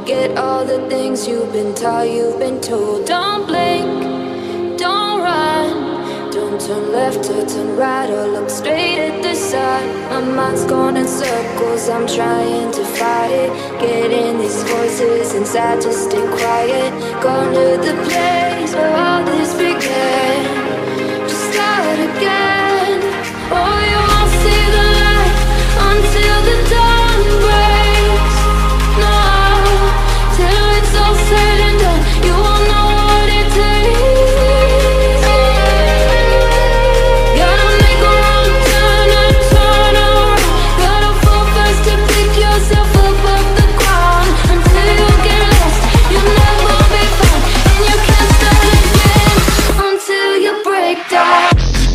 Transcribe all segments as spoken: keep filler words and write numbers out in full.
forget all the things you've been taught, you've been told. Don't blink, don't run, don't turn left or turn right or look straight at the sun. My mind's going in circles, I'm trying to fight it. Getting these voices inside to stay quiet. Going to the place where all this began. Just start again. Oh, you won't see the light until the dawn breaks. No, till it's all said and done, you won't know what it takes. Gotta make a wrong turn and turn around. Gotta fall fast to pick yourself up off the ground. Until you get lost, you'll never be found. And you can't start again until you break down.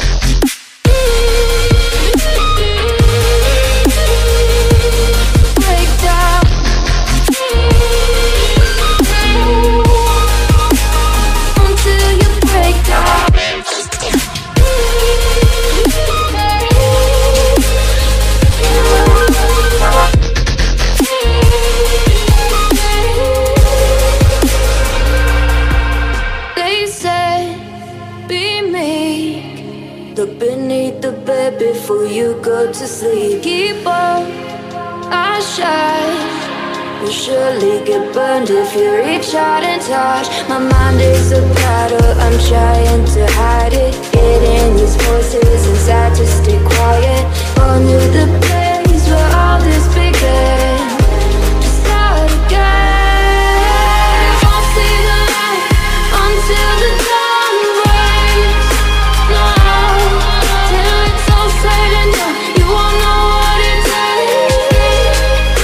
Before you go to sleep, keep on our shine. You'll surely get burned if you reach out and touch. My mind is a battle, I'm trying to hide it. Getting these voices inside to stay quiet. On to the place where all this began. Just start again. You won't see the light until the dawn breaks. No, till it's all said and done, you won't know what it takes.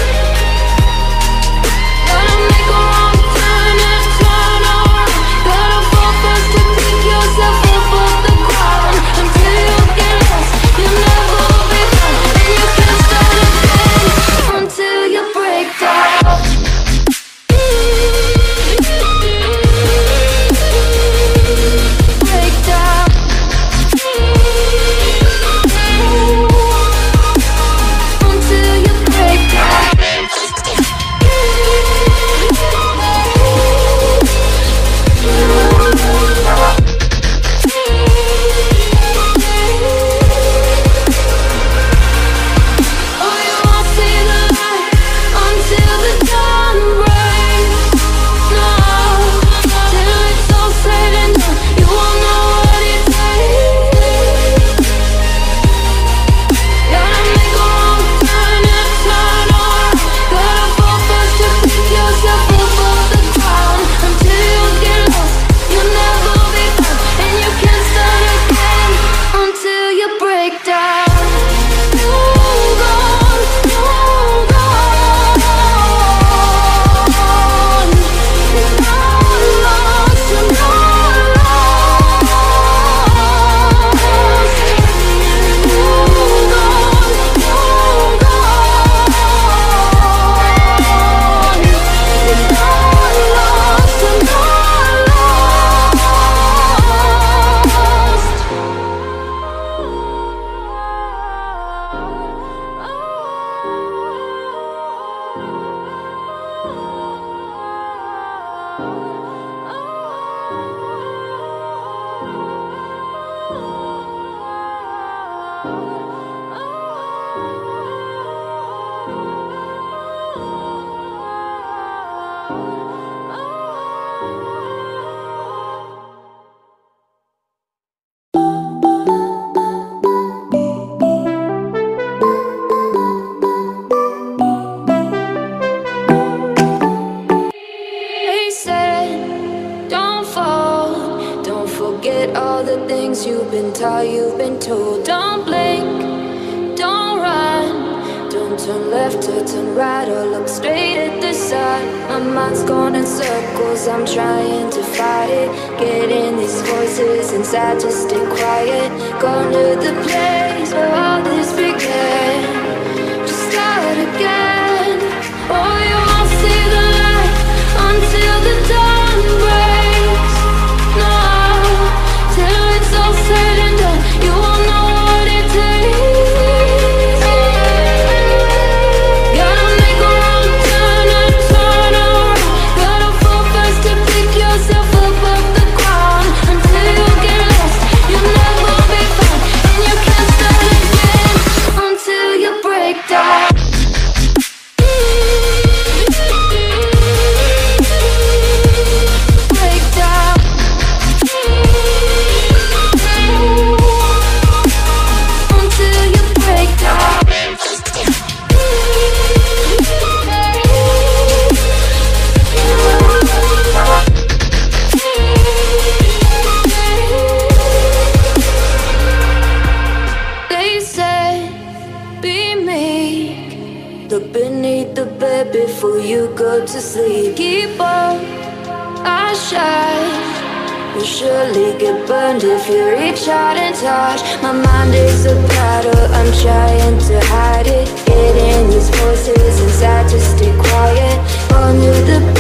Gotta make a wrong turn and turn around. Gotta fall fast to pick yourself up off the ground. Until you get lost, you'll never be found. And you can't start again until you break down. Break down. Until you break down. Oh, you won't see the light until the dawn breaks. No, till it's all said and done, you won't know what it takes. Gotta make a wrong turn and turn around. Gotta fall fast to pick yourself up off the ground. Until you get lost, you'll never be found. And you can't start again until you break down. Hold on, hold on. You're not lost, you're not lost. Hold on, hold on. You're not lost, you're not They said, don't fall, don't forget all the things you've been taught, you've been told. Don't blink, don't run, don't turn left or turn right or look straight at the sun. My mind's going in circles, I'm trying to fight it. Getting these voices inside to stay quiet. Going to the place where all this began. Just start again. Oh, you won't see the light until the dawn breaks. No, till it's all said and done, you won't know what it takes. Gotta make a wrong turn and turn around. Look beneath the bed before you go to sleep. Keep on, I shine. You'll surely get burned if you reach out and touch. My mind is a battle, I'm trying to hide it. Getting these voices inside to stay quiet. Under the